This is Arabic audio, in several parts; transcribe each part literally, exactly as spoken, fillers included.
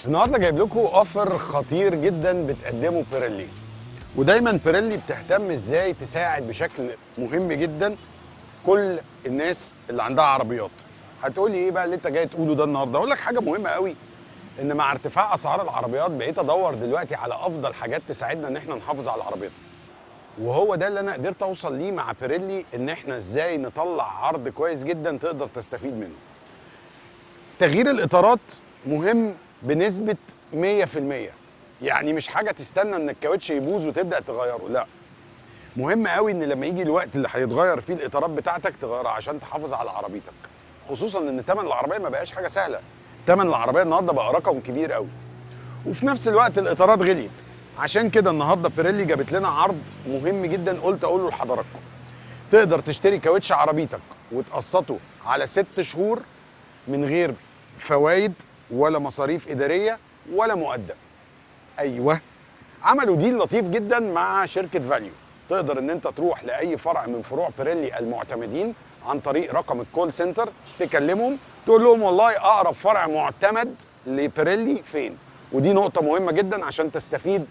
النهارده جايب لكم اوفر خطير جدا بتقدمه بيريلي. ودايما بيريلي بتهتم ازاي تساعد بشكل مهم جدا كل الناس اللي عندها عربيات. هتقولي ايه بقى اللي انت جاي تقوله ده النهارده؟ اقول لك حاجه مهمه قوي، ان مع ارتفاع اسعار العربيات بقيت ادور دلوقتي على افضل حاجات تساعدنا ان احنا نحافظ على العربيات. وهو ده اللي انا قدرت اوصل ليه مع بيريلي، ان احنا ازاي نطلع عرض كويس جدا تقدر تستفيد منه. تغيير الاطارات مهم بنسبه مية في المية، يعني مش حاجه تستنى ان الكاوتش يبوظ وتبدا تغيره، لا. مهم قوي ان لما يجي الوقت اللي هيتغير فيه الاطارات بتاعتك تغيرها عشان تحافظ على عربيتك، خصوصا ان ثمن العربيه ما بقاش حاجه سهله. ثمن العربيه النهارده بقى رقم كبير قوي، وفي نفس الوقت الاطارات غليت. عشان كده النهارده بيريلي جابت لنا عرض مهم جدا، قلت اقوله لحضراتكم. تقدر تشتري كاوتش عربيتك وتقسطه على ست شهور من غير فوائد ولا مصاريف اداريه ولا مقدم. ايوه، عملوا ديل لطيف جدا مع شركه فاليو. تقدر ان انت تروح لاي فرع من فروع بيريلي المعتمدين عن طريق رقم الكول سنتر، تكلمهم تقول لهم والله اقرب فرع معتمد لبيريلي فين. ودي نقطه مهمه جدا عشان تستفيد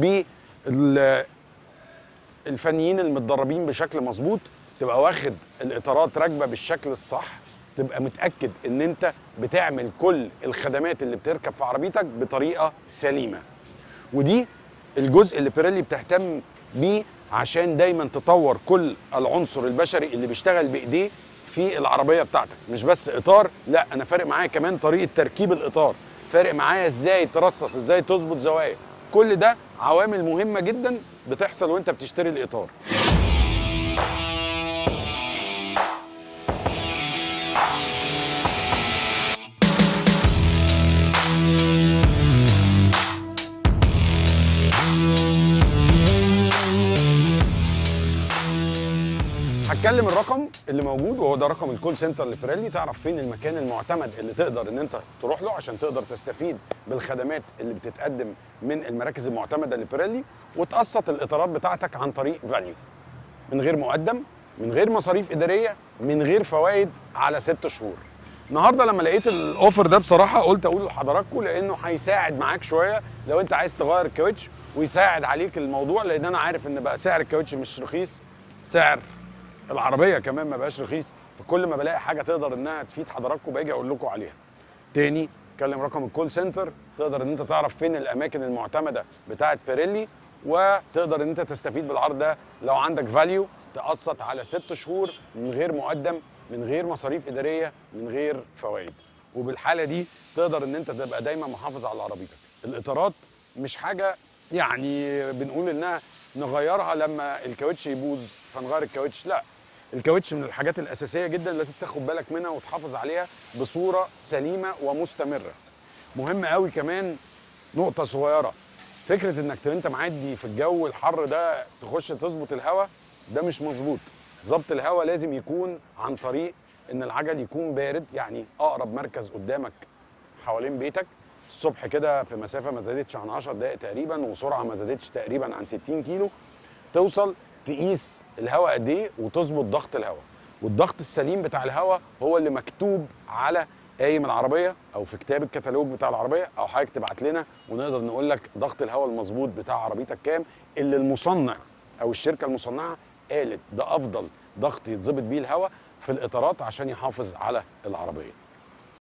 بالفنيين المتدربين بشكل مظبوط، تبقى واخد الاطارات راكبه بالشكل الصح، تبقى متاكد ان انت بتعمل كل الخدمات اللي بتركب في عربيتك بطريقه سليمه. ودي الجزء اللي بيريلي بتهتم بيه عشان دايما تطور كل العنصر البشري اللي بيشتغل بايديه في العربيه بتاعتك. مش بس اطار، لا، انا فارق معايا كمان طريقه تركيب الاطار، فارق معايا ازاي ترصص، ازاي تظبط زوايا. كل ده عوامل مهمه جدا بتحصل وانت بتشتري الاطار. هتكلم الرقم اللي موجود، وهو ده رقم الكول سنتر لبيريلي. تعرف فين المكان المعتمد اللي تقدر ان انت تروح له عشان تقدر تستفيد بالخدمات اللي بتتقدم من المراكز المعتمده لبيريلي، وتقسط الاطارات بتاعتك عن طريق فاليو من غير مقدم، من غير مصاريف اداريه، من غير فوائد، على ست شهور. النهارده لما لقيت الاوفر ده بصراحه قلت اقول لحضراتكم، لانه هيساعد معاك شويه لو انت عايز تغير الكاوتش، ويساعد عليك الموضوع، لان انا عارف ان بقى سعر الكاوتش مش رخيص، سعر العربيه كمان ما بقاش رخيص. فكل ما بلاقي حاجه تقدر انها تفيد حضراتكم باجي اقول لكم عليها. تاني، كلم رقم الكول سنتر، تقدر ان انت تعرف فين الاماكن المعتمده بتاعه بيريلي، وتقدر ان انت تستفيد بالعرض ده لو عندك فاليو، تقسط على ست شهور من غير مقدم، من غير مصاريف اداريه، من غير فوائد. وبالحاله دي تقدر ان انت تبقى دايما محافظ على عربيتك. الاطارات مش حاجه يعني بنقول انها نغيرها لما الكاوتش يبوظ فنغير الكاوتش، لا. الكاوتش من الحاجات الاساسيه جدا لازم تاخد بالك منها وتحافظ عليها بصوره سليمه ومستمره. مهم قوي كمان نقطه صغيره، فكره انك انت معدي في الجو الحر ده تخش تظبط الهواء، ده مش مظبوط. ظبط الهواء لازم يكون عن طريق ان العجل يكون بارد، يعني اقرب مركز قدامك حوالين بيتك الصبح كده في مسافه ما زادتش عن عشر دقائق تقريبا، وسرعه ما زادتش تقريبا عن ستين كيلو، توصل تقيس الهواء قد ايه وتظبط ضغط الهواء. والضغط السليم بتاع الهواء هو اللي مكتوب على قايم العربيه او في كتاب الكتالوج بتاع العربيه، او حضرتك تبعت لنا ونقدر نقول لك ضغط الهواء المظبوط بتاع عربيتك كام، اللي المصنع او الشركه المصنعه قالت ده افضل ضغط يتظبط بيه الهواء في الاطارات عشان يحافظ على العربيه.